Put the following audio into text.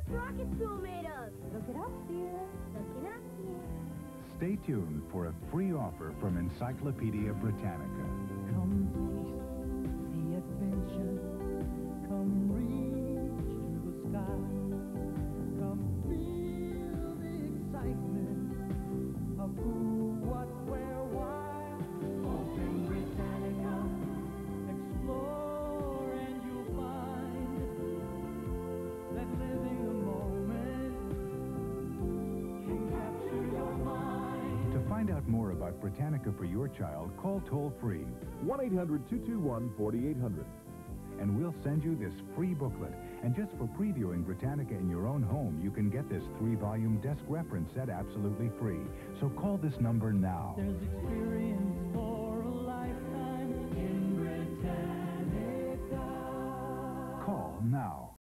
What's rocket fuel made of? Look it up, dear. Look it up, dear. Stay tuned for a free offer from Encyclopedia Britannica. Come taste the adventure. Come reach to the sky. Come feel the excitement of who, what, where, why. Open Britannica. Explore and you'll find that living the moment can capture your mind. To find out more about Britannica for your child, call toll-free 1-800-221-4800. and we'll send you this free booklet. And just for previewing Britannica in your own home, you can get this 3-volume desk reference set absolutely free. So call this number now. There's experience for a lifetime in Britannica. Call now.